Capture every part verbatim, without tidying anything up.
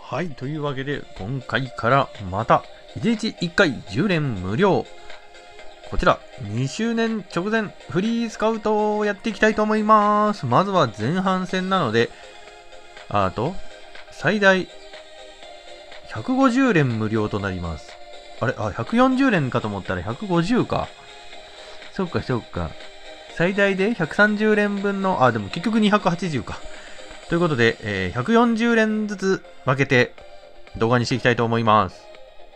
はい、というわけで、今回からまた、いちにちいっかいじゅうれん無料。こちら、にしゅうねん直前、フリースカウトをやっていきたいと思います。まずは前半戦なので、あと、最大、ひゃくごじゅうれん無料となります。あれあ、ひゃくよんじゅうれんかと思ったらひゃくごじゅうか。そっかそっか。最大でひゃくさんじゅうれんぶんの、あ、でも結局にひゃくはちじゅうか。ということで、えー、ひゃくよんじゅうれんずつ分けて動画にしていきたいと思います。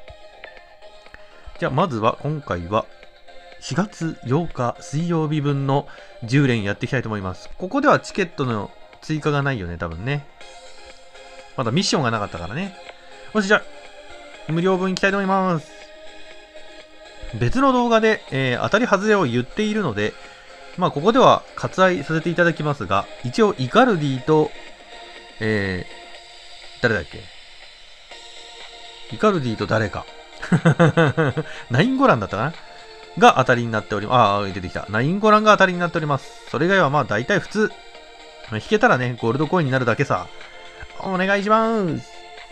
じゃあ、まずは今回はしがつようか水曜日分のじゅうれんやっていきたいと思います。ここではチケットの追加がないよね、多分ね。まだミッションがなかったからね。よし、じゃあ、無料分いきたいと思います。別の動画で、えー、当たり外れを言っているので、まあ、ここでは割愛させていただきますが、一応、イカルディと、えー、誰だっけイカルディと誰か。ナインゴランだったかなが当たりになっております。ああ、出てきた。ナインゴランが当たりになっております。それ以外はまあ大体普通。引けたらね、ゴールドコインになるだけさ。お願いします。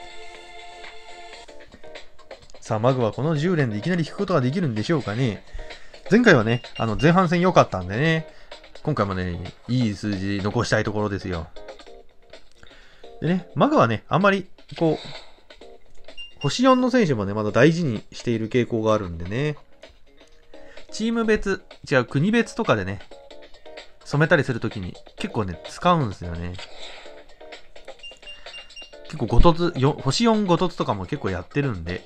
さあ、マグはこのじゅうれんでいきなり引くことができるんでしょうかね。前回はね、あの前半戦良かったんでね、今回もね、いい数字残したいところですよ。でね、マグはね、あんまり、こう、星よんの選手もね、まだ大事にしている傾向があるんでね、チーム別、違う、国別とかでね、染めたりするときに結構ね、使うんですよね。結構ご凸、星よんご凸とかも結構やってるんで。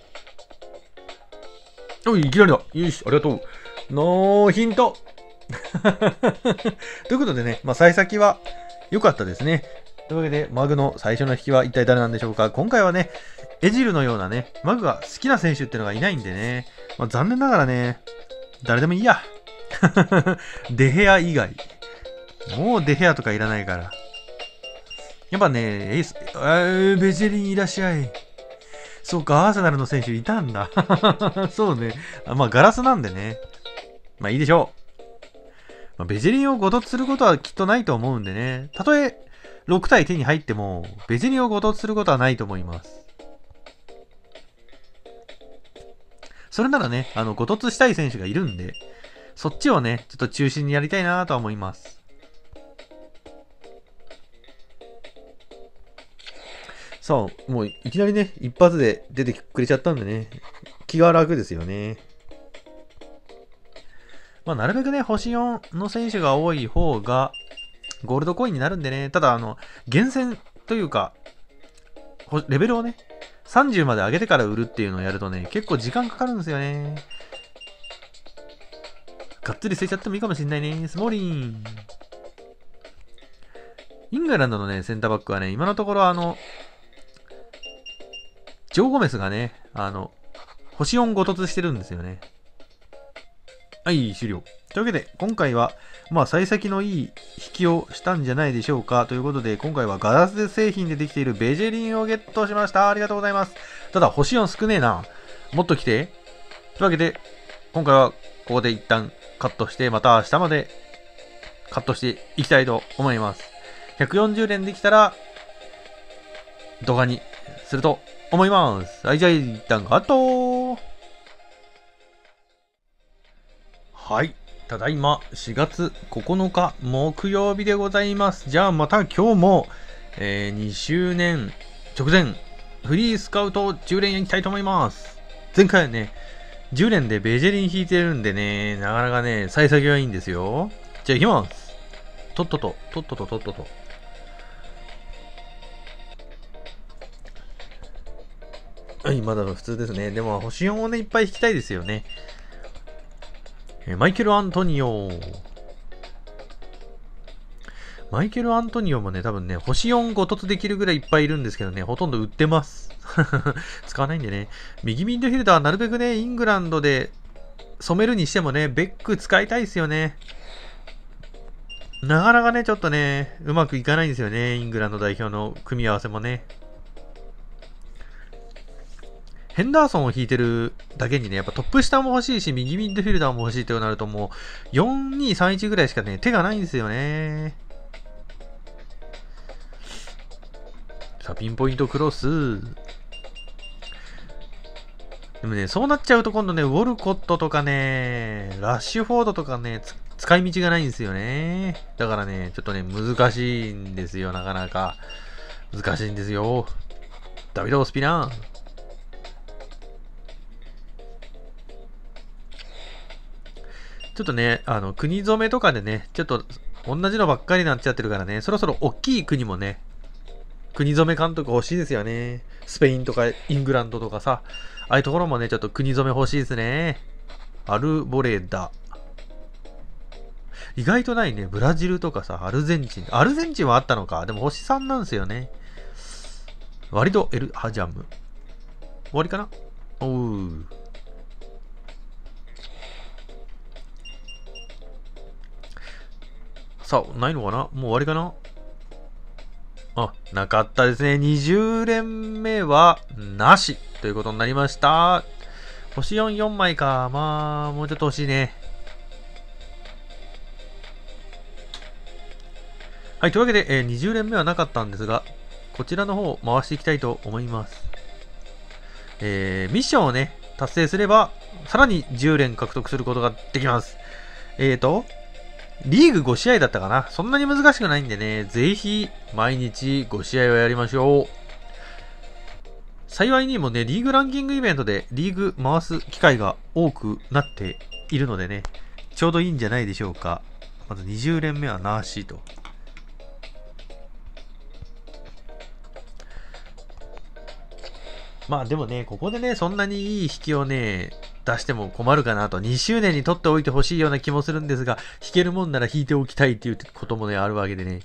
おい、いきなりだ。よし、ありがとう。ノーヒントということでね、まあ、幸先は良かったですね。というわけで、マグの最初の引きは一体誰なんでしょうか。今回はね、エジルのようなね、マグが好きな選手っていうのがいないんでね、まあ、残念ながらね、誰でもいいや。デヘア以外。もうデヘアとかいらないから。やっぱね、エース、えー、ベジェリンいらっしゃい。そうか、アーセナルの選手いたんだ。そうね。まあ、ガラスなんでね。まあいいでしょう。まあ、ベジェリンをご凸することはきっとないと思うんでね。たとえろく体手に入っても、ベジェリンをご凸することはないと思います。それならね、あの、ご凸したい選手がいるんで、そっちをね、ちょっと中心にやりたいなとは思います。さあ、もういきなりね、一発で出てくれちゃったんでね、気が楽ですよね。まあ、なるべくね、星よんの選手が多い方が、ゴールドコインになるんでね。ただ、あの、厳選というか、レベルをね、さんじゅうまで上げてから売るっていうのをやるとね、結構時間かかるんですよね。がっつり捨てちゃってもいいかもしんないね。スモーリン。イングランドのね、センターバックはね、今のところあの、ジョー・ゴメスがね、あの、星よんご凸してるんですよね。はい、終了。というわけで、今回は、まあ、幸先のいい引きをしたんじゃないでしょうか。ということで、今回はガラス製品でできているベジェリンをゲットしました。ありがとうございます。ただ、星よん少ねえな。もっと来て。というわけで、今回はここで一旦カットして、また明日までカットしていきたいと思います。ひゃくよんじゅうれんできたら、動画にすると思います。はい、じゃあ一旦カット。はい。ただいましがつここのか木曜日でございます。じゃあまた今日も、えー、にしゅうねん直前フリースカウトじゅうれんやりたいと思います。前回はね、じゅうれんでベジェリン引いてるんでね、なかなかね、幸先はいいんですよ。じゃあ行きます。とっとと、とっとととっとと。はい、まだ普通ですね。でも星よんをね、いっぱい引きたいですよね。マイケル・アントニオ。マイケル・アントニオもね、多分ね、星よんご凸できるぐらいいっぱいいるんですけどね、ほとんど売ってます。使わないんでね。右ミッドフィルダーはなるべくね、イングランドで染めるにしてもね、ベック使いたいですよね。なかなかね、ちょっとね、うまくいかないんですよね、イングランド代表の組み合わせもね。ヘンダーソンを引いてるだけにね、やっぱトップ下も欲しいし、右ミッドフィルダーも欲しいとなるともう、よんにさんいちぐらいしかね、手がないんですよね。 さあ、ピンポイントクロス。でもね、そうなっちゃうと今度ね、ウォルコットとかね、ラッシュフォードとかね、使い道がないんですよね。だからね、ちょっとね、難しいんですよ、なかなか。難しいんですよ。ダビド・スピナー。ちょっとね、あの、国染めとかでね、ちょっと同じのばっかりになっちゃってるからね、そろそろ大きい国もね、国染め監督欲しいですよね。スペインとかイングランドとかさ、ああいうところもね、ちょっと国染め欲しいですね。アルボレダ。意外とないね。ブラジルとかさ、アルゼンチン。アルゼンチンはあったのか。でも星さんなんですよね。割とエルハジャム。終わりかな。おう。さあ、ないのかな。もう終わりかな。あ、なかったですね。にじゅう連目は、なしということになりました。星よん、よんまいか。まあ、もうちょっと欲しいね。はい、というわけで、えー、にじゅう連目はなかったんですが、こちらの方を回していきたいと思います。えー、ミッションをね、達成すれば、さらにじゅう連獲得することができます。えーと、リーグご試合だったかな。そんなに難しくないんでね、ぜひ毎日ご試合をやりましょう。幸いにもね、リーグランキングイベントでリーグ回す機会が多くなっているのでね、ちょうどいいんじゃないでしょうか。まずにじゅう連目はなしと。まあでもね、ここでね、そんなにいい引きをね、出しても困るかなと。に周年に取っておいてほしいような気もするんですが、引けるもんなら引いておきたいっていうこともね、あるわけでね。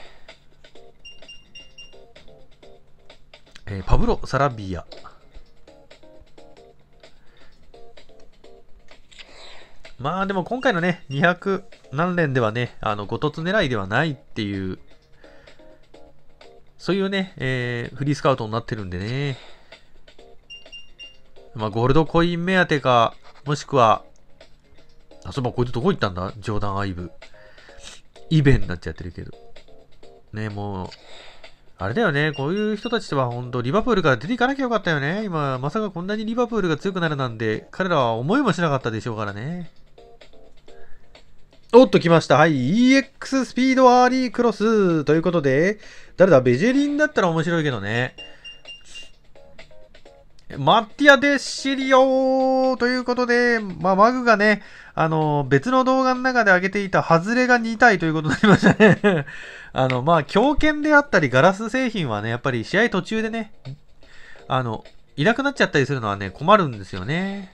えー、パブロ・サラビア。まあでも今回のね、にひゃく何連ではね、あの、ご凸狙いではないっていう、そういうね、えー、フリースカウトになってるんでね。まあ、ゴールドコイン目当てか、もしくは、あ、そういえばこいつどこ行ったんだジョーダン・アイブ。イベンになっちゃってるけど。ね、もう、あれだよね、こういう人たちは本当リバプールから出ていかなきゃよかったよね。今、まさかこんなにリバプールが強くなるなんて、彼らは思いもしなかったでしょうからね。おっと来ました。はい。イーエックス スピードアーリークロスということで、誰だベジェリンだったら面白いけどね。マッティア・デッシリオということで、まあ、マグがね、あの、別の動画の中で上げていた外れがに体ということになりましたね。あの、まあ、強肩であったりガラス製品はね、やっぱり試合途中でね、あの、いなくなっちゃったりするのはね、困るんですよね。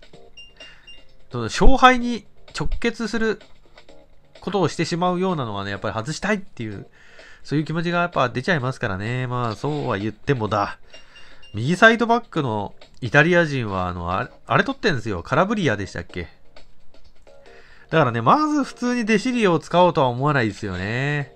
勝敗に直結することをしてしまうようなのはね、やっぱり外したいっていう、そういう気持ちがやっぱ出ちゃいますからね。まあ、そうは言ってもだ。右サイドバックのイタリア人は、あの、あれ、あれ取ってんですよ。カラブリアでしたっけ。だからね、まず普通にデシリオを使おうとは思わないですよね。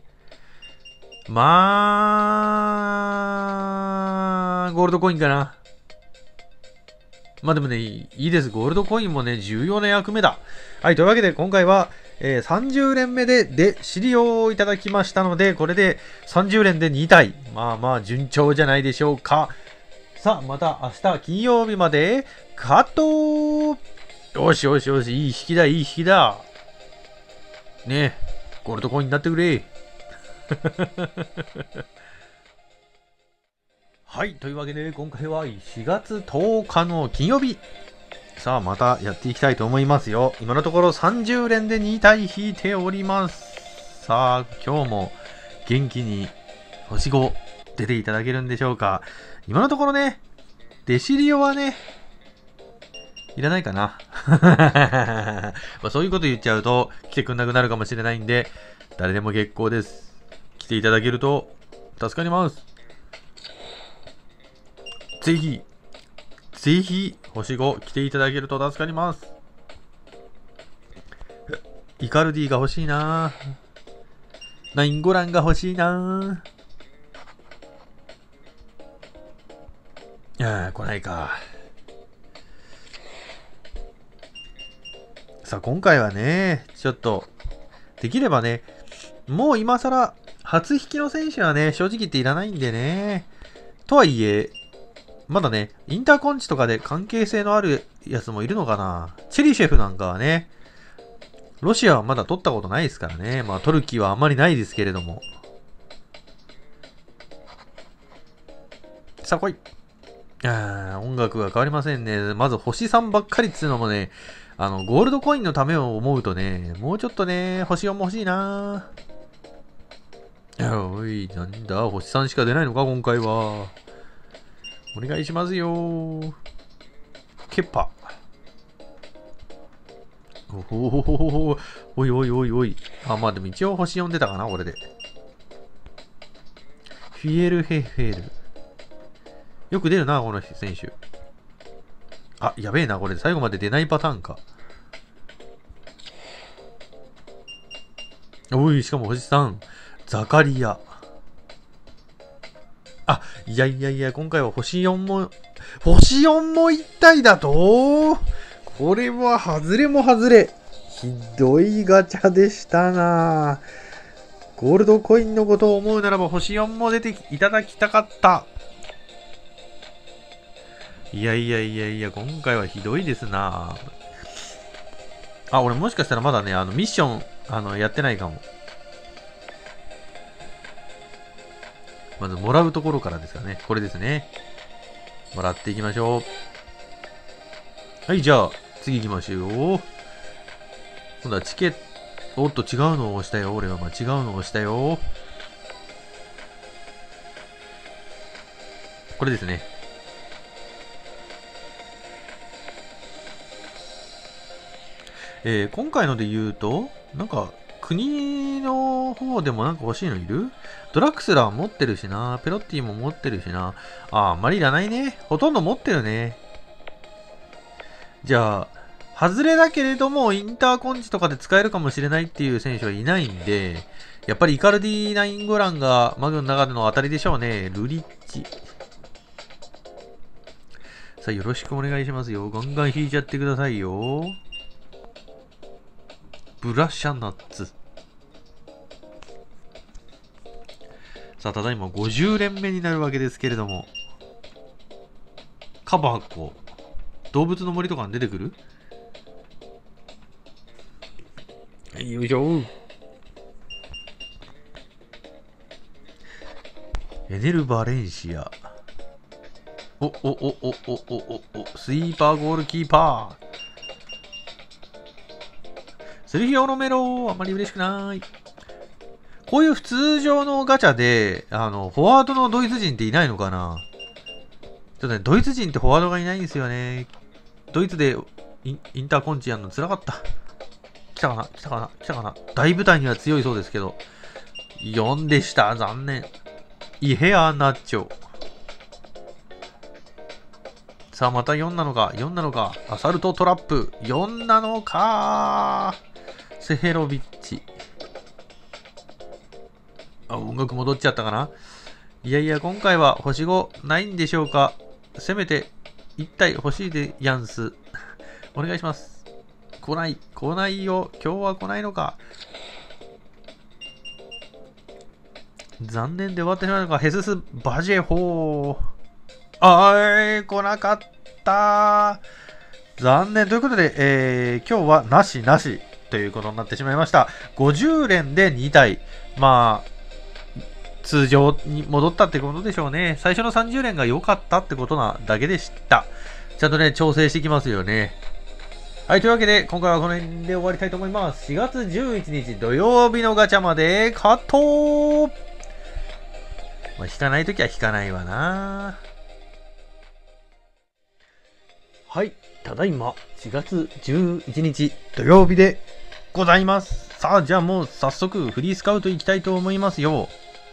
まあ、ゴールドコインかな。まあでもね、いいです。ゴールドコインもね、重要な役目だ。はい、というわけで今回は、えー、さんじゅう連目でデシリオをいただきましたので、これでさんじゅう連でに体。まあまあ、順調じゃないでしょうか。さあ、また明日金曜日まで、カット。よしよしよし、いい引きだ、いい引きだ。ねえ、ゴールドコインになってくれ。はい、というわけで今回はしがつとおかの金曜日。さあ、またやっていきたいと思いますよ。今のところさんじゅう連でに体引いております。さあ、今日も元気に星ご出ていただけるんでしょうか。今のところね、デシリオはね、いらないかな。まあそういうこと言っちゃうと来てくんなくなるかもしれないんで、誰でも結構です。来ていただけると助かります。ぜひ、ぜひ、星ご来ていただけると助かります。イカルディが欲しいな。ナインゴランが欲しいな。いやー、来ないか。さあ、今回はね、ちょっと、できればね、もう今更、初引きの選手はね、正直言っていらないんでね、 とはいえ、まだね、インターコンチとかで関係性のあるやつもいるのかな。チェリシェフなんかはね、ロシアはまだ取ったことないですからね。まあ、取る気はあんまりないですけれども。さあ来い。あー、音楽が変わりませんね。まず星さんばっかりっつうのもね、あの、ゴールドコインのためを思うとね、もうちょっとね、星よんも欲しいな。おい、なんだ、星さんしか出ないのか、今回は。お願いしますよ。ケッパ。おほほほほほ。おいおいおいおい。あ、まあでも一応星よん出たかな、これで。フィエルヘフェル。よく出るな、この選手。あ、やべえな、これ最後まで出ないパターンか。おい、しかも星さん。ザカリア。あ、いやいやいや、今回は星よんも、星よんも一体だとこれは外れも外れ。ひどいガチャでしたな。ゴールドコインのことを思うならば星よんも出ていただきたかった。いやいやいやいや、今回はひどいですな。あ、俺もしかしたらまだね、あの、ミッション、あの、やってないかも。まず、もらうところからですからね。これですね。もらっていきましょう。はい、じゃあ、次行きましょう。今度はチケット、おっと、違うのを押したよ。俺は、まあ、違うのを押したよ。これですね。えー、今回ので言うと、なんか、国の方でもなんか欲しいのいる？ドラクスラー持ってるしな。ペロッティも持ってるしな。あ、あんまりいらないね。ほとんど持ってるね。じゃあ、外れだけれども、インターコンチとかで使えるかもしれないっていう選手はいないんで、やっぱりイカルディナインゴランがマグの中での当たりでしょうね。ルリッチ。さあ、よろしくお願いしますよ。ガンガン引いちゃってくださいよ。ブラシャナッツ。さあ、ただいまごじゅう連目になるわけですけれども。カバコ。動物の森とかに出てくる？よいしょ。エネル・バレンシア。お、お、お、お、お、お、お、お、スイーパーゴールキーパー。セルヒオ・ロメロ、あんまり嬉しくない。こういう普通常のガチャで、あの、フォワードのドイツ人っていないのかな？ちょっとね、ドイツ人ってフォワードがいないんですよね。ドイツでイン、インターコンチやるの辛かった。来たかな来たかな来たかな大舞台には強いそうですけど。よんでした。残念。イヘアナッチョ。さあ、またよんなのか ?よん なのかアサルトトラップ。よんなのかセヘロビッチ。あ、音楽戻っちゃったかないやいや、今回は星ごないんでしょうか？せめていち体欲しいでやんす。お願いします。来ない。来ないよ。今日は来ないのか。残念で終わってしまうのか。ヘスス・バジェホー。あーい、来なかった。残念。ということで、えー、今日はなしなしということになってしまいました。ごじゅう連でに体。まあ、通常に戻ったってことでしょうね。最初のさんじゅう連が良かったってことなだけでした。ちゃんとね、調整していきますよね。はい、というわけで、今回はこの辺で終わりたいと思います。しがつじゅういちにち土曜日のガチャまで、カット。まあ、引かないときは引かないわな。はい、ただいましがつじゅういちにち土曜日でございます。さあ、じゃあもう早速フリースカウトいきたいと思いますよ。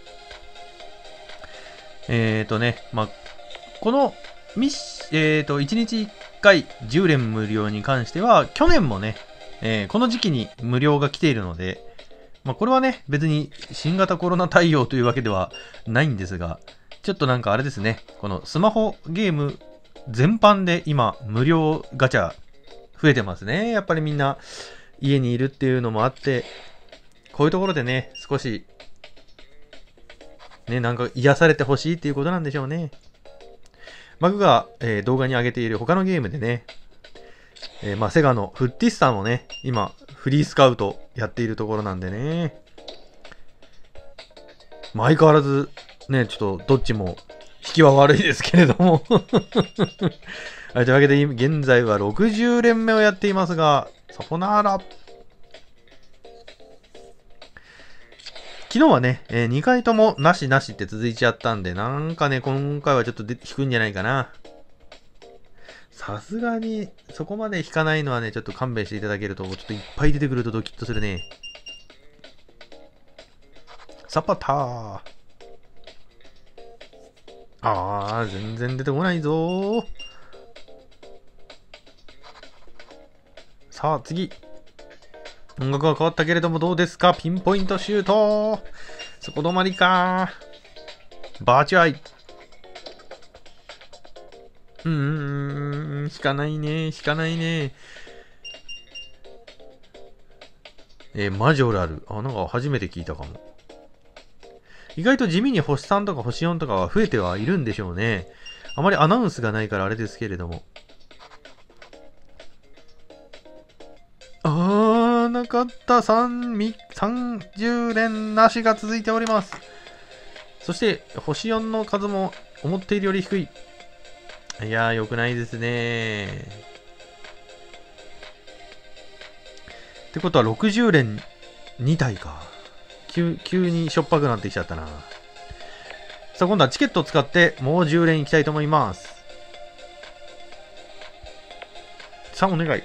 えーとね、まあ、このミッシ、えーと、いちにちいっかいじゅう連無料に関しては、去年もね、えー、この時期に無料が来ているので、まあ、これはね、別に新型コロナ対応というわけではないんですが、ちょっとなんかあれですね、このスマホゲーム全般で今、無料ガチャ増えてますね。やっぱりみんな家にいるっていうのもあって、こういうところでね、少し、 ね、なんか癒されてほしいっていうことなんでしょうね。マグが、えー動画に上げている他のゲームでね、えーまあ、セガのフッティッサもね、今、フリースカウトやっているところなんでね。まあ、相変わらず、ね、ちょっとどっちも引きは悪いですけれども。はい、というわけで、現在はろくじゅう連目をやっていますが、さよなら。昨日はね、えー、にかいともなしなしって続いちゃったんで、なんかね、今回はちょっとで引くんじゃないかな。さすがに、そこまで引かないのはね、ちょっと勘弁していただけると、ちょっといっぱい出てくるとドキッとするね。サパター。あー、全然出てこないぞー。さあ、次。音楽は変わったけれどもどうですか？ピンポイントシュート。そこ止まりか。バーチュアイ。うーん、引かないね、引かないね。えー、マジョラル。あ、なんか初めて聞いたかも。意外と地味に星さんとか星よんとかは増えてはいるんでしょうね。あまりアナウンスがないからあれですけれども。あー、なかった。さんじゅう連なしが続いております。そして、星よんの数も思っているより低い。いやー、良くないですね。ってことはろくじゅう連に体か。急、急にしょっぱくなってきちゃったな。さあ、今度はチケットを使ってもうじゅう連いきたいと思います。さあ、お願い。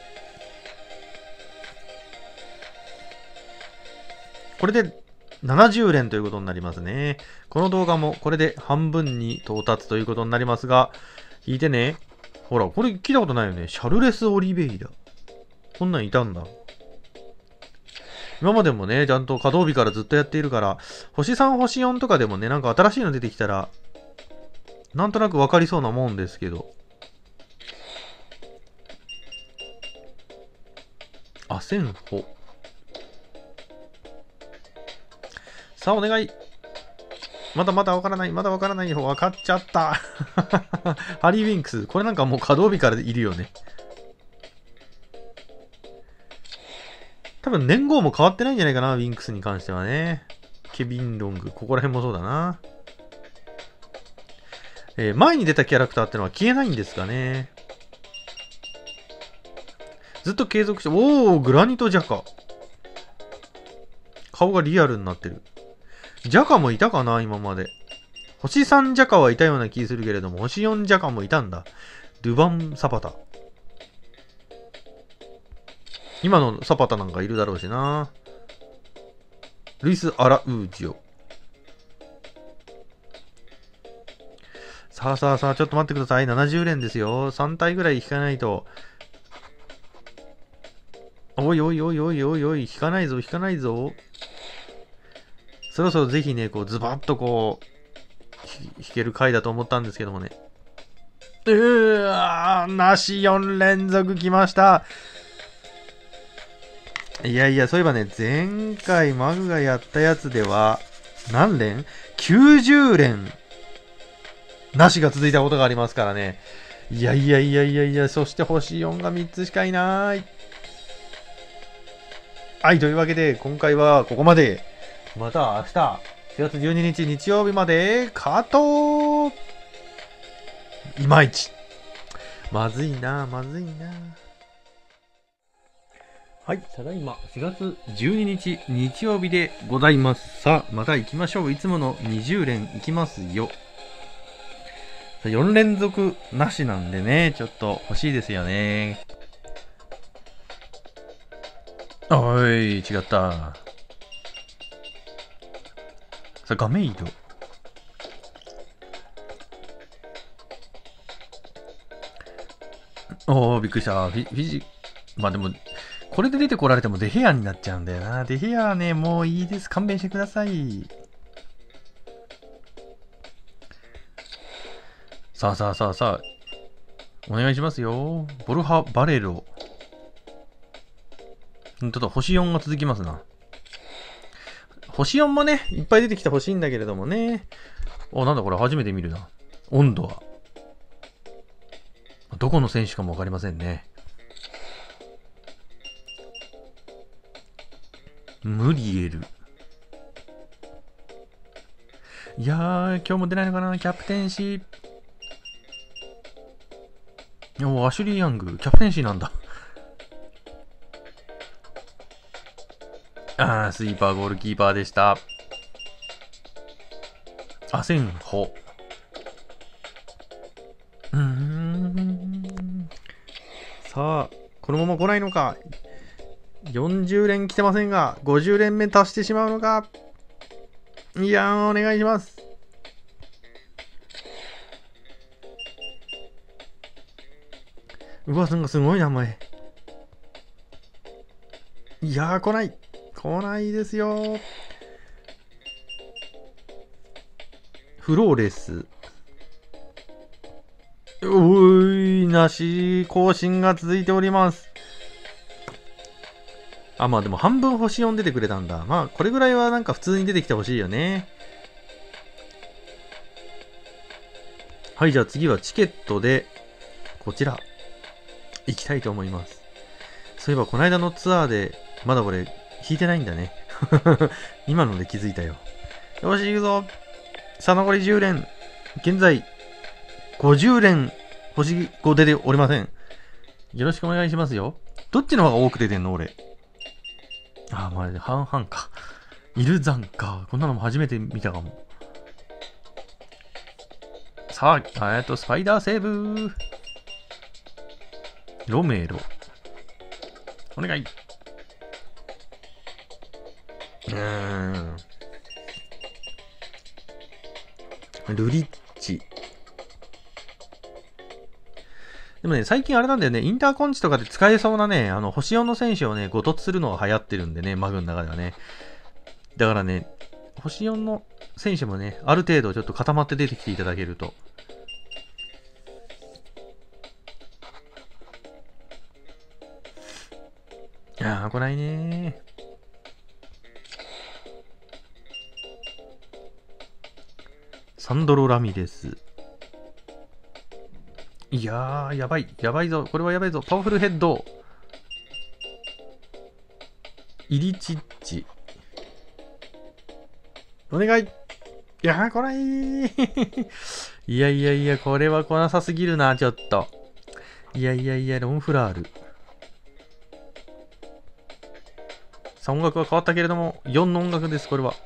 これでななじゅう連ということになりますね。この動画もこれで半分に到達ということになりますが、聞いてね。ほら、これ聞いたことないよね。シャルレス・オリベイラ。こんなんいたんだ。今までもね、ちゃんと稼働日からずっとやっているから、星さん、星よんとかでもね、なんか新しいの出てきたら、なんとなくわかりそうなもんですけど。アセンホ。さあ、お願い。まだまだわからない。まだわからない方分かっちゃった。ハリー・ウィンクス。これなんかもう稼働日からいるよね。多分年号も変わってないんじゃないかな、ウィンクスに関してはね。ケビン・ロング。ここら辺もそうだな。えー、前に出たキャラクターってのは消えないんですかね。ずっと継続して、おー、グラニト・ジャカ。顔がリアルになってる。ジャカもいたかな、今まで。星さんジャカはいたような気するけれども、星よんジャカもいたんだ。ドゥバン・サパタ。今のサパタなんかいるだろうしな。ルイス・アラウージオ。さあさあさあ、ちょっと待ってください。ななじゅう連ですよ。さん体ぐらい引かないと。おいおいおいおいおいおい、引かないぞ、引かないぞ。そろそろぜひね、こう、ズバッとこう、弾ける回だと思ったんですけどもね。うーわー、なしよん連続きました。いやいや、そういえばね、前回マグがやったやつでは、何連 ?きゅうじゅう 連、なしが続いたことがありますからね。いやいやいやいやいや、そして星よんがみっつしかいない。はい、というわけで、今回はここまで。また明日、しがつじゅうににち日曜日まで、カットいまいち。まずいな、まずいな。はい、ただいましがつじゅうににち日曜日でございます。さあ、また行きましょう。いつものにじゅう連行きますよ。よん連続なしなんでね、ちょっと欲しいですよね。おい、違った。さあ、画面移動。おー、びっくりした。フィフィジ、まあでも、これで出てこられてもデヘアになっちゃうんだよな。デヘアはね、もういいです。勘弁してください。さあさあさあさあ。お願いしますよ。ボルハ・バレロ。ただ、星よんが続きますな。 星よんもね、いっぱい出てきてほしいんだけれどもね。お、なんだこれ初めて見るな。温度は。どこの選手かもわかりませんね。ムリエル。いやー、今日も出ないのかな、キャプテンシー。お、アシュリー・ヤング、キャプテンシーなんだ。あー、スイーパーゴールキーパーでした。アセンホ。うーん。さあ、このまま来ないのか。よんじゅう連来てませんが、ごじゅう連目達してしまうのか。いやー、お願いします。うわ、なんかすごい名前。いやー、来ない。来ないですよ。フローレス。おーい、なし更新が続いております。あ、まあでも半分星よん出てくれたんだ。まあこれぐらいはなんか普通に出てきてほしいよね。はい、じゃあ次はチケットで、こちら、行きたいと思います。そういえばこの間のツアーで、まだこれ、引いてないんだね。今ので気づいたよ。よし、行くぞ。さあ、残りじゅう連。現在、ごじゅう連、星ご出ておりません。よろしくお願いしますよ。どっちの方が多く出てんの俺。ああ、まあ、半々か。イルザンか。こんなのも初めて見たかも。さあ、えっと、スパイダーセーブ。ロメロ。お願い。うーん。ルリッチ。でもね、最近あれなんだよね、インターコンチとかで使えそうなね、あの、星よんの選手をね、ご突するのが流行ってるんでね、マグの中ではね。だからね、星よんの選手もね、ある程度ちょっと固まって出てきていただけると。いやー、来ないねー。サンドロ・ラミレス。いやー、やばい。やばいぞ。これはやばいぞ。パワフルヘッド。イリチッチ。お願い。いやー、来ないー。いやいやいや、これは来なさすぎるな、ちょっと。いやいやいや、ロンフラール。さあ、音楽は変わったけれども、よんの音楽です、これは。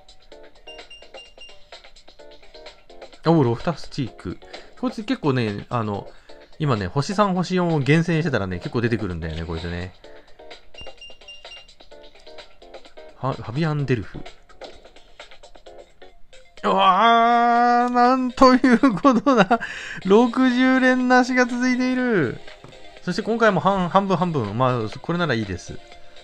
おう、ロフタスチーク。こいつ結構ね、あの、今ね、星さん、星よんを厳選してたらね、結構出てくるんだよね、こいつね。ファビアン・デルフ。うわー、なんということだ。ろくじゅう連なしが続いている。そして今回も半半分半分。まあ、これならいいです。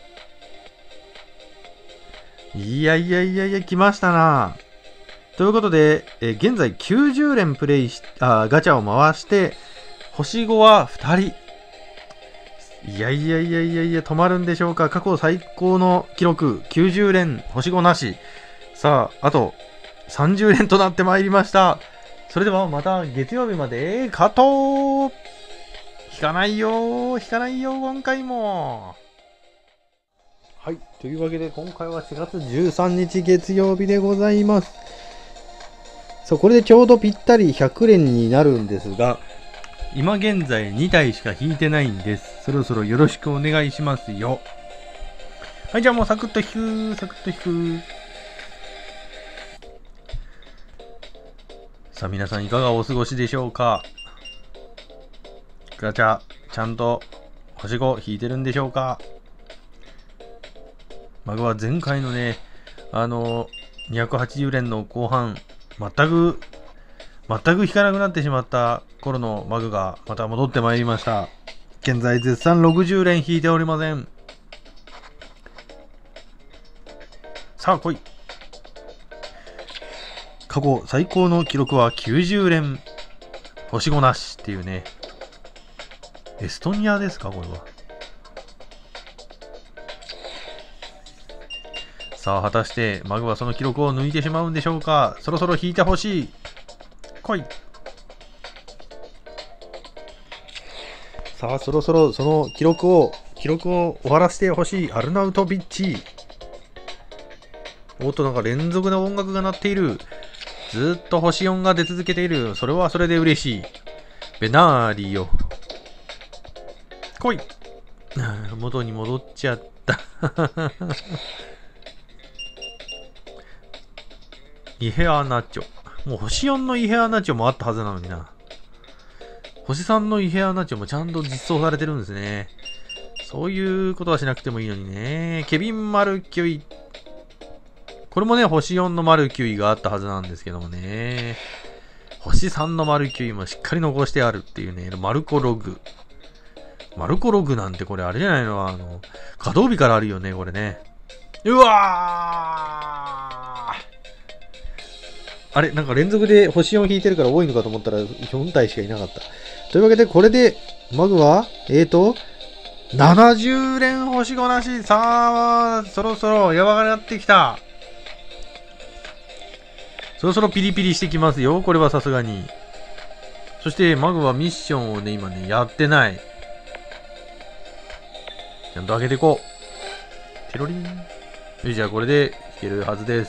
いやいやいやいや、来ましたな。ということで、え現在きゅうじゅう連プレイし、あ、ガチャを回して、星ごはふたり。いやいやいやいやいや、止まるんでしょうか。過去最高の記録、きゅうじゅう連、星ごなし。さあ、あとさんじゅう連となってまいりました。それではまた月曜日まで、カット引かないよ引かないよ今回も。はい、というわけで今回はしがつじゅうさんにち月曜日でございます。そう、これでちょうどぴったりひゃく連になるんですが、今現在に体しか引いてないんです。そろそろよろしくお願いしますよ。はい、じゃあもうサクッと引く、サクッと引く。さあ皆さんいかがお過ごしでしょうか。ガチャ、ちゃんと星ご引いてるんでしょうか。マグは前回のね、あの、にひゃくはちじゅう連の後半、全く、全く引かなくなってしまった頃のマグがまた戻ってまいりました。現在絶賛ろくじゅう連引いておりません。さあ来い。過去最高の記録はきゅうじゅう連。星ごなしっていうね。エストニアですかこれは。 さあ、果たして、マグはその記録を抜いてしまうんでしょうか。そろそろ引いてほしい。来い。さあ、そろそろその記録を、記録を終わらせてほしい。アルナウトビッチ。おっと、なんか連続の音楽が鳴っている。ずっと星よんが出続けている。それはそれで嬉しい。ベナーリオ。来い。元に戻っちゃった。イヘアナチョ。もう星よんのイヘアナチョもあったはずなのにな。星さんのイヘアナチョもちゃんと実装されてるんですね。そういうことはしなくてもいいのにね。ケビン・マルキュイ。これもね、星よんのマルキュイがあったはずなんですけどもね。星さんのマルキュイもしっかり残してあるっていうね。マルコログ。マルコログなんてこれあれじゃないの、あの、稼働日からあるよね、これね。うわーあれなんか連続で星よん引いてるから多いのかと思ったらよん体しかいなかった。というわけで、これで、マグは、えーと、ななじゅう連星ごなし。さあ、そろそろやばくなってきた。そろそろピリピリしてきますよ。これはさすがに。そして、マグはミッションをね、今ね、やってない。ちゃんと開けていこう。テロリン。よし、じゃあこれで引けるはずです。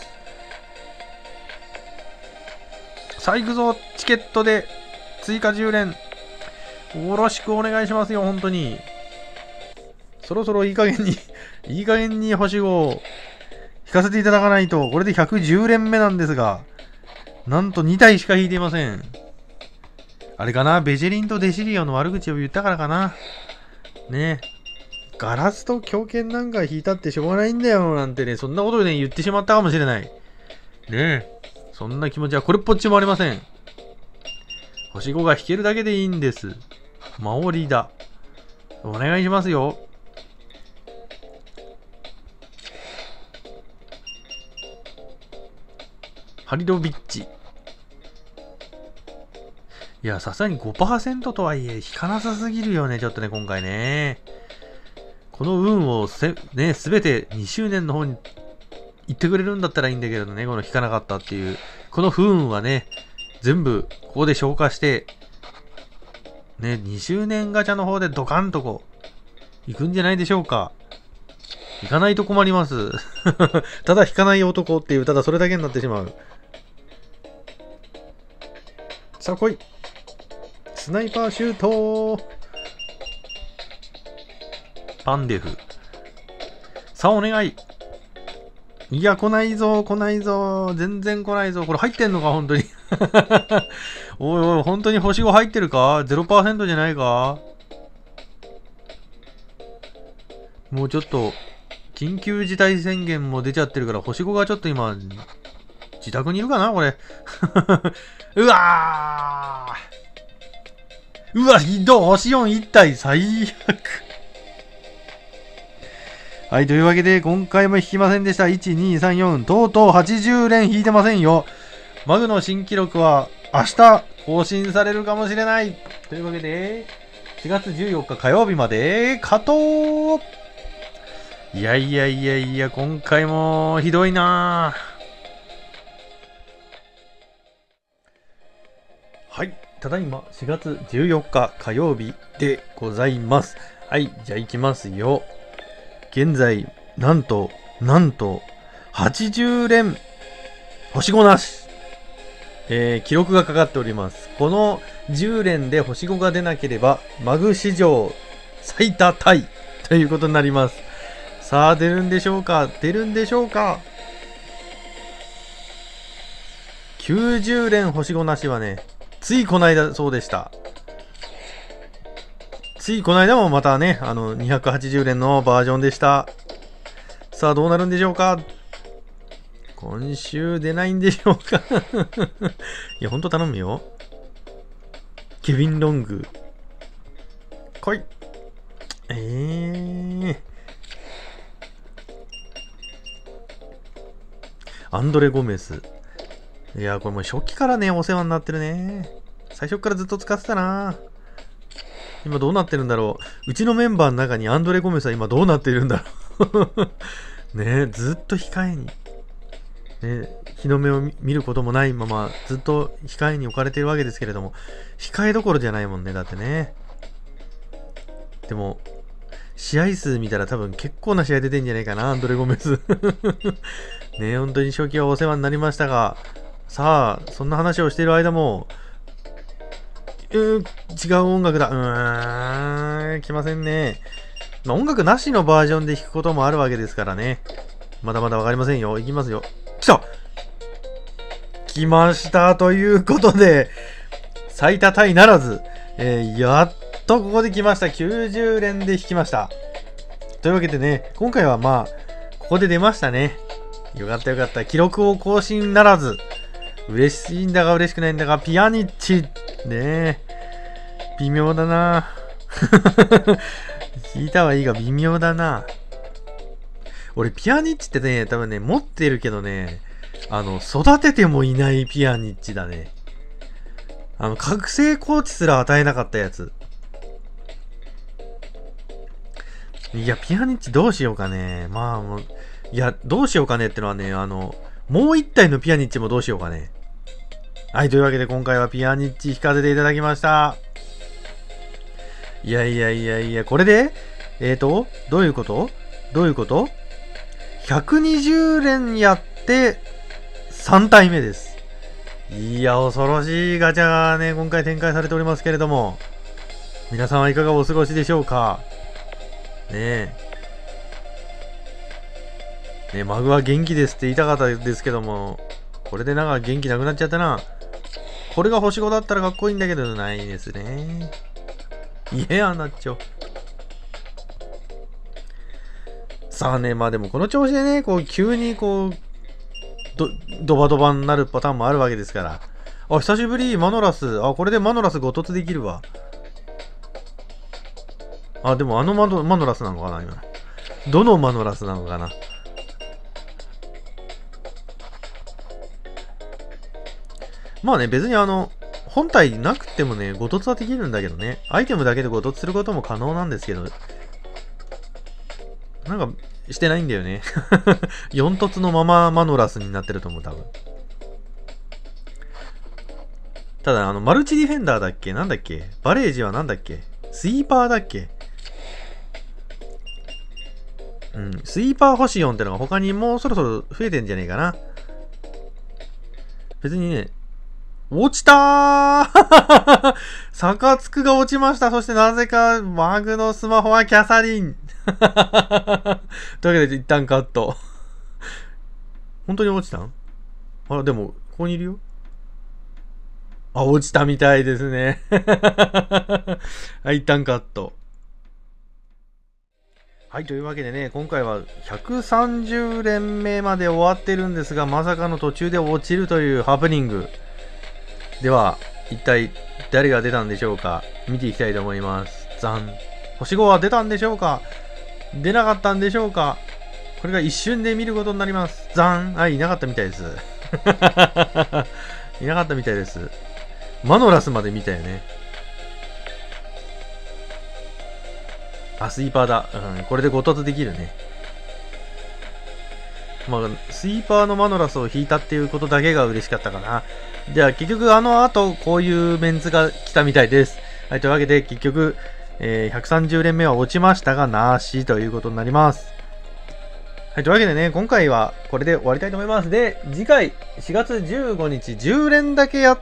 さあ行くぞ。チケットで追加じゅう連。よろしくお願いしますよ、本当に。そろそろいい加減に、いい加減に星ごを引かせていただかないと、これでひゃくじゅう連目なんですが、なんとに体しか引いていません。あれかな、ベジェリンとデシリオの悪口を言ったからかな。ねえ。ガラスと狂犬なんか引いたってしょうがないんだよ、なんてね、そんなことでね、言ってしまったかもしれない。ねえ。そんな気持ちはこれっぽっちもありません。星ごが引けるだけでいいんです。守りだ。お願いしますよ。ハリドビッチ。いや、さすがに ごパーセント とはいえ、引かなさすぎるよね、ちょっとね、今回ね。この運をせ、ね、すべてに周年の方に言ってくれるんだったらいいんだけどね、この引かなかったっていう。この不運はね、全部ここで消化して、ね、に周年ガチャの方でドカンとこう、行くんじゃないでしょうか。行かないと困ります。ただ引かない男っていう、ただそれだけになってしまう。さあ来い。スナイパーシュート。パンデフ。さあお願い。いや、来ないぞ、来ないぞ。全然来ないぞ。これ入ってんのか、本当に。おいおい、本当に星ご入ってるか ?ゼロパーセント じゃないか。もうちょっと、緊急事態宣言も出ちゃってるから、星ごがちょっと今、自宅にいるかなこれ。うわーうわ、ひどい。星よん一体、最悪。はい、というわけで、今回も引きませんでした。いち、に、さん、よん、とうとうはちじゅう連引いてませんよ。マグの新記録は、明日、更新されるかもしれない。というわけで、しがつじゅうよっか火曜日まで、加藤いやいやいやいや、今回も、ひどいなはい、ただいま、しがつじゅうよっか火曜日でございます。はい、じゃあ行きますよ。現在、なんと、なんと、はちじゅう連、星ごなし。えー、記録がかかっております。このじゅう連で星ごが出なければ、マグ史上最多タイということになります。さあ、出るんでしょうか出るんでしょうか ?きゅうじゅう連星ごなしはね、ついこの間そうでした。ついこの間もまたね、あの、にひゃくはちじゅう連のバージョンでした。さあ、どうなるんでしょうか今週出ないんでしょうかいや、ほんと頼むよ。ケビン・ロング。来い。えー。アンドレ・ゴメス。いや、これもう初期からね、お世話になってるね。最初からずっと使ってたな。今どうなってるんだろう。うちのメンバーの中にアンドレ・ゴメスは今どうなってるんだろう。 ね、ずっと控えに。ね、日の目を見ることもないまま、ずっと控えに置かれているわけですけれども、控えどころじゃないもんね、だってね。でも、試合数見たら多分結構な試合出てんじゃないかな、アンドレ・ゴメス。ね、本当に初期はお世話になりましたが、さあ、そんな話をしている間も、うーん、違う音楽だ。うーん、来ませんね。まあ、音楽なしのバージョンで弾くこともあるわけですからね。まだまだわかりませんよ。いきますよ。来た来ましたということで、最多タイならず、えー、やっとここで来ました。きゅうじゅう連で弾きました。というわけでね、今回はまあ、ここで出ましたね。よかったよかった。記録を更新ならず。嬉しいんだか嬉しくないんだか、ピアニッチ。ねえ。微妙だな。聞いたはいいが微妙だな。俺、ピアニッチってね、多分ね、持ってるけどね、あの、育ててもいないピアニッチだね。あの、覚醒コーチすら与えなかったやつ。いや、ピアニッチどうしようかね。まあ、もう、いや、どうしようかねってのはね、あの、もう一体のピアニッチもどうしようかね。はい、というわけで今回はピアニッチ弾かせていただきました。いやいやいやいや、これで、えーと、どういうことどういうこと ?ひゃくにじゅう 連やってさん体目です。いや、恐ろしいガチャがね、今回展開されておりますけれども、皆さんはいかがお過ごしでしょうかねえ。ね、マグは元気ですって言いたかったですけども、これでなんか元気なくなっちゃったな。これが星ごだったらかっこいいんだけど、ないですね。いや、なっちょ。さあね、まあでもこの調子でね、こう急にこう、ど、ドバドバになるパターンもあるわけですから。あ、久しぶり、マノラス。あ、これでマノラスご突できるわ。あ、でもあのマノマノラスなのかな、今。どのマノラスなのかな。まあね、別にあの、本体なくてもね、ご突はできるんだけどね。アイテムだけでご突することも可能なんですけど。なんか、してないんだよね。よん突のままマノラスになってると思う、多分。ただ、あの、マルチディフェンダーだっけなんだっけバレージはなんだっけスイーパーだっけうん、スイーパー星よんってのが他にもうそろそろ増えてんじゃねえかな。別にね、落ちたーサカツクが落ちました。そしてなぜか、マグのスマホはキャサリンというわけで一旦カット。本当に落ちたんあら、でも、ここにいるよ。あ、落ちたみたいですね。はい、一旦カット。はい、というわけでね、今回はひゃくさんじゅう連目まで終わってるんですが、まさかの途中で落ちるというハプニング。では、一体誰が出たんでしょうか。見ていきたいと思います。残。星ごは出たんでしょうか。出なかったんでしょうか。これが一瞬で見ることになります。残。あ、いなかったみたいです。いなかったみたいです。マノラスまで見たよね。あ、スイーパーだ。うん、これでご突できるね。まあ、スイーパーのマノラスを引いたっていうことだけが嬉しかったかな。じゃあ結局あの後こういうメンツが来たみたいです。はい、というわけで結局、えー、ひゃくさんじゅう連目は落ちましたがなしということになります。はい、というわけでね、今回はこれで終わりたいと思います。で、次回しがつじゅうごにちじゅう連だけやって、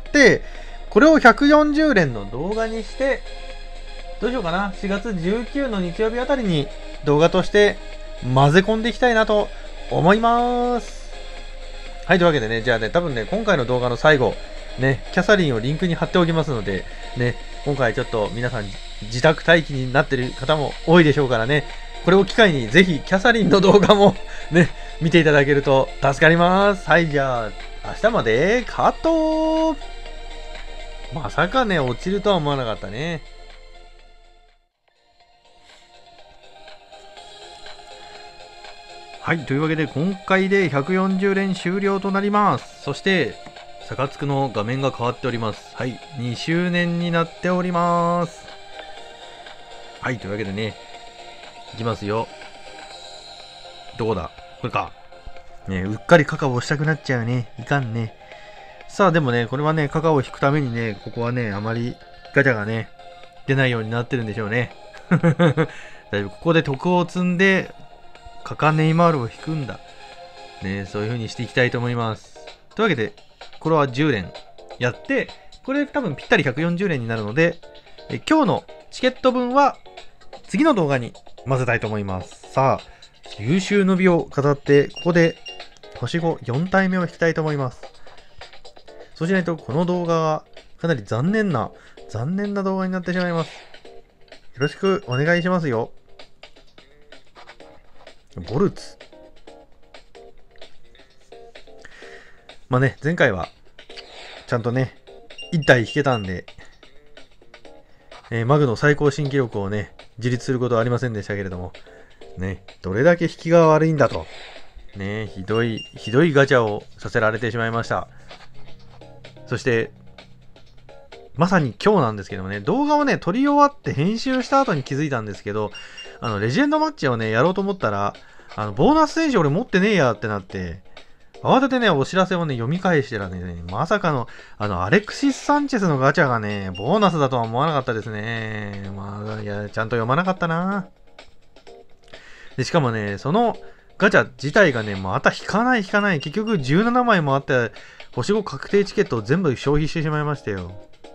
これをひゃくよんじゅう連の動画にして、どうしようかな。しがつじゅうくの日曜日あたりに動画として混ぜ込んでいきたいなと思います。はい、というわけでね、じゃあね、多分ね、今回の動画の最後、ね、キャサリンをリンクに貼っておきますので、ね、今回ちょっと皆さん自宅待機になってる方も多いでしょうからね、これを機会にぜひキャサリンの動画もね、見ていただけると助かります。はい、じゃあ、明日までカット。まさかね、落ちるとは思わなかったね。はい、というわけで今回でひゃくよんじゅう連終了となります。そして、サカツクの画面が変わっております。はい、にしゅう年になっております。はい、というわけでね、いきますよ。どこだこれか。ね、うっかりカカオをしたくなっちゃうね。いかんね。さあ、でもね、これはね、カカオを引くためにね、ここはね、あまりガチャがね、出ないようになってるんでしょうね。だいぶここで徳を積んで、カカネイマールを引くんだ。ね、そういう風にしていきたいと思います。というわけで、これはじゅう連やって、これ多分ぴったりひゃくよんじゅう連になるので、え今日のチケット分は次の動画に混ぜたいと思います。さあ、優秀の美を飾って、ここで星ごよん体目を引きたいと思います。そうしないと、この動画はかなり残念な、残念な動画になってしまいます。よろしくお願いしますよ。ボルツ。まあね、前回は、ちゃんとね、いち体引けたんで、えー、マグの最高新記録をね、樹立することはありませんでしたけれども、ね、どれだけ引きが悪いんだと、ね、ひどい、ひどいガチャをさせられてしまいました。そして、まさに今日なんですけどもね、動画をね、撮り終わって編集した後に気づいたんですけど、あの、レジェンドマッチをね、やろうと思ったら、あの、ボーナス選手俺持ってねえやってなって、慌ててね、お知らせをね、読み返してらね、まさかの、あの、アレクシス・サンチェスのガチャがね、ボーナスだとは思わなかったですね。まあ、いや、ちゃんと読まなかったな。で、しかもね、そのガチャ自体がね、また引かない引かない。結局じゅうななまいもあって、星ご確定チケットを全部消費してしまいましたよ。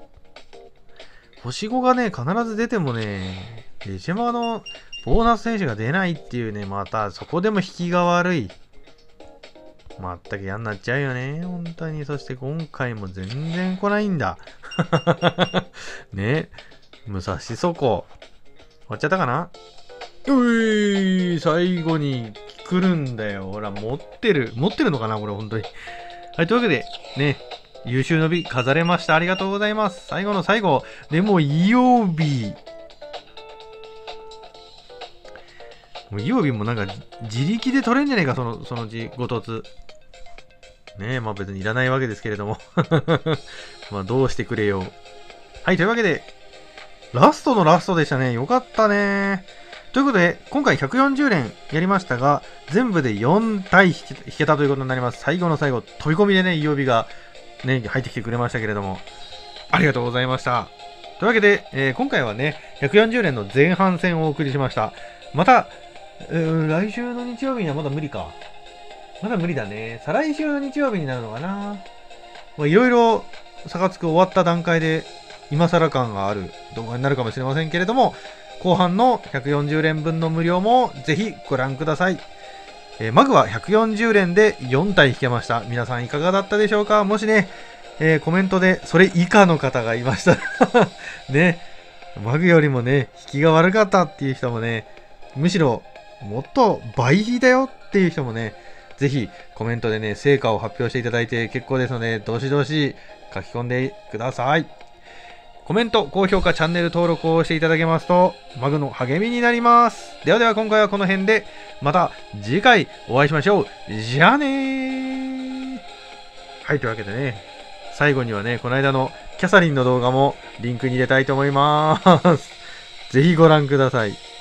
星ごがね、必ず出てもね、レジェマのボーナス選手が出ないっていうね、またそこでも引きが悪い。まったく嫌になっちゃうよね。本当に。そして今回も全然来ないんだ。ね。武蔵そこ。終わっちゃったかな？うい、最後に来るんだよ。ほら、持ってる。持ってるのかなこれ、本当に。はい、というわけで、ね。優秀の美飾れました。ありがとうございます。最後の最後。でも、イオビ。もうイオビもなんか、自力で取れんじゃねえか、その、その字、ご突。ねえ、まあ別にいらないわけですけれども。まあどうしてくれよ。はい、というわけで、ラストのラストでしたね。よかったね。ということで、今回ひゃくよんじゅう連やりましたが、全部でよん体引けたということになります。最後の最後、飛び込みでね、イオビがね、入ってきてくれましたけれども、ありがとうございました。というわけで、えー、今回はね、ひゃくよんじゅう連の前半戦をお送りしました。また、えー、来週の日曜日にはまだ無理か。まだ無理だね。再来週の日曜日になるのかな。まあ、いろいろ、差がつく終わった段階で、今更感がある動画になるかもしれませんけれども、後半のひゃくよんじゅう連分の無料もぜひご覧ください。えー、マグはひゃくよんじゅう連でよん体引けました。皆さんいかがだったでしょうか？もしね、えー、コメントでそれ以下の方がいましたらね、マグよりもね、引きが悪かったっていう人もね、むしろもっと倍引いたよっていう人もね、ぜひコメントでね、成果を発表していただいて結構ですので、どしどし書き込んでください。コメント、高評価、チャンネル登録をしていただけますと、マグの励みになります。ではでは今回はこの辺で、また次回お会いしましょう。じゃあねー。はい、というわけでね、最後にはね、この間のキャサリンの動画もリンクに入れたいと思います。ぜひご覧ください。